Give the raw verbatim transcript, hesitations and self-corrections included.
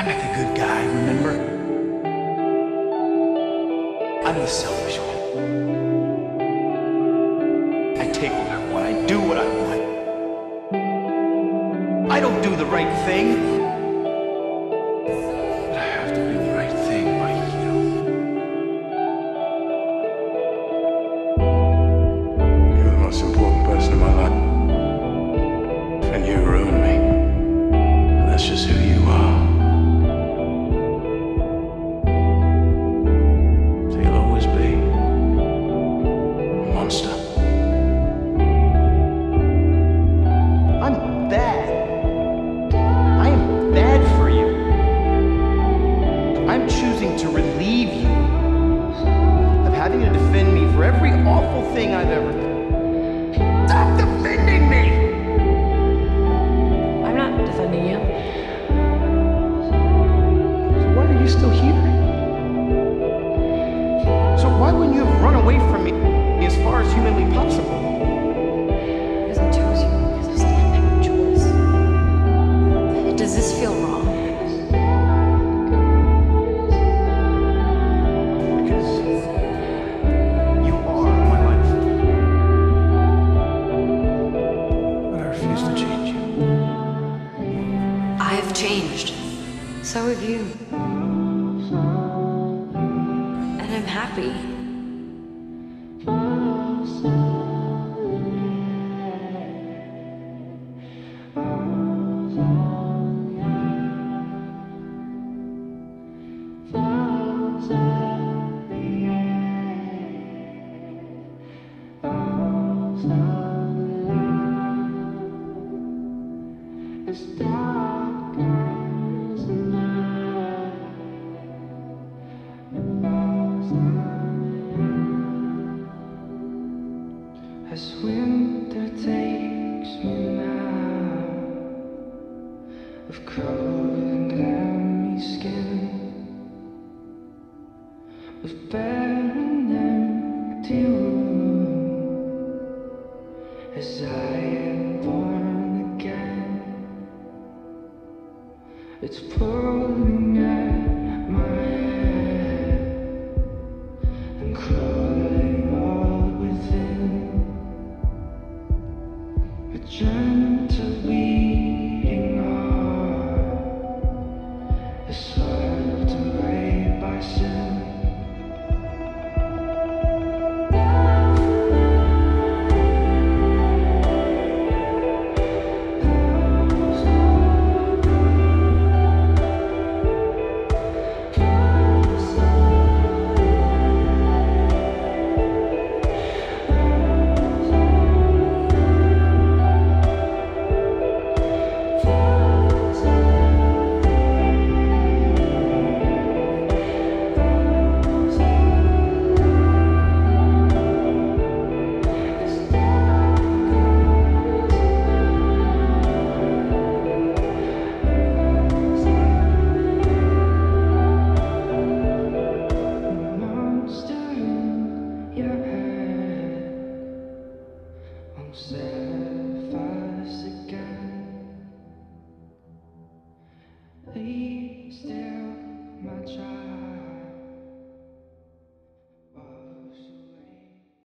I'm not the good guy, remember? I'm the selfish one. I take what I want, I do what I want. I don't do the right thing, but I have to do the right thing by you. You're the most important person in my life, and you ruined me. And that's just who you are. So you'll always be a monster. I'm bad. I am bad for you. I'm choosing to relieve you of having to defend me for every awful thing I've ever done. Stop defending me! I'm not defending you. So why are you still here? So why wouldn't you have run away from me as far as humanly possible? Because I chose you. Because I stand by your choice. Does this feel wrong? Because you are my life. But I refuse to change you. I've changed. So have you. And I'm happy. As dark as the night, as winter takes me now, of cold and clammy skin, of barren empty room, as I am born again. It's pulling at my hair and crawling all within. A gentle beating heart is swept away by sin. Monster in your head, I'm sad.